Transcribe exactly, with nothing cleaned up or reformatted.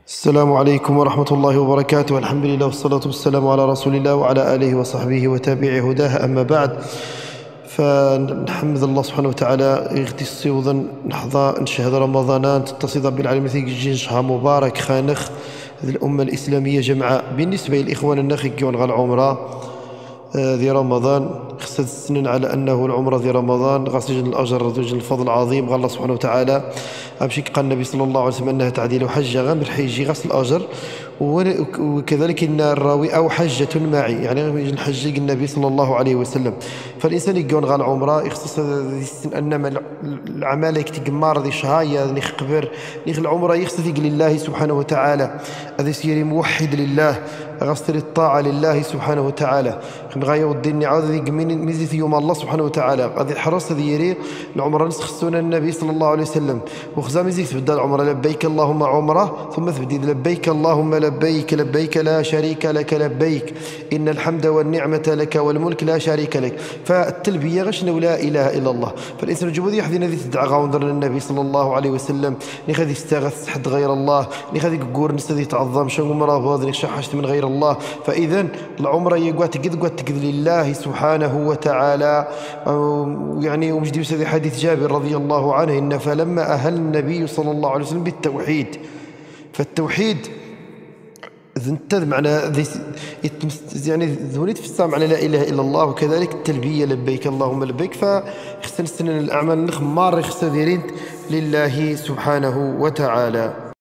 السلام عليكم ورحمة الله وبركاته. الحمد لله والصلاة والسلام على رسول الله وعلى آله وصحبه وتابعي هداه. أما بعد، فنحمد الله سبحانه وتعالى يغتسي وظن نحظى نشهد رمضان تتصيد بالعلم جين شهر مبارك خانخ الأمة الإسلامية جمعاء. بالنسبة للإخوان النخي كيون غا العمرة ذي رمضان خصت السنن على أنه العمرة ذي رمضان غاسجن الأجر وزوج الفضل العظيم غا الله سبحانه وتعالى. أمشي قال النبي صلى الله عليه وسلم أنها تعديل حجة غير بالحيجي غسل الأجر، وكذلك إن الراوي أو حجة معي يعني الحج النبي صلى الله عليه وسلم. فالإنسان يقون غا العمرة يخصص أنما الأعمال يكتقمار ذي شهاية ذي خبر ذي العمرة يخصص لله سبحانه وتعالى، هذا سيري موحد لله غسل الطاعة لله سبحانه وتعالى. غاية والدين عاود ذي ميزي يوم الله سبحانه وتعالى غادي حرص ذي يري العمرة نسخصونا النبي صلى الله عليه وسلم وخزام يزيد تبدا العمرة لبيك اللهم عمرة ثم تبديد لبيك اللهم لبيك لبيك لا شريك لك لبيك إن الحمد والنعمة لك والملك لا شريك لك. فالتلبية غشنا لا إله إلا الله. فالإنسان جبودي يحذي ذي تدعى غاوندر النبي صلى الله عليه وسلم نخذي استغث حد غير الله نخذي قور نستذي تعظم شو مرابوض نشحشت من غير الله. فإذا العمرة يقوى تقد قوى تقد لله سبحانه وتعالى. يعني ومجدي بسذي حديث جابر رضي الله عنه إن فلما أهل النبي صلى الله عليه وسلم بالتوحيد، فالتوحيد انتذ معنى يعني ذوني تفسر معنى لا إله إلا الله، وكذلك التلبية لبيك اللهم لبيك. فخصنا السنن الأعمال نخمار خصنا لله سبحانه وتعالى.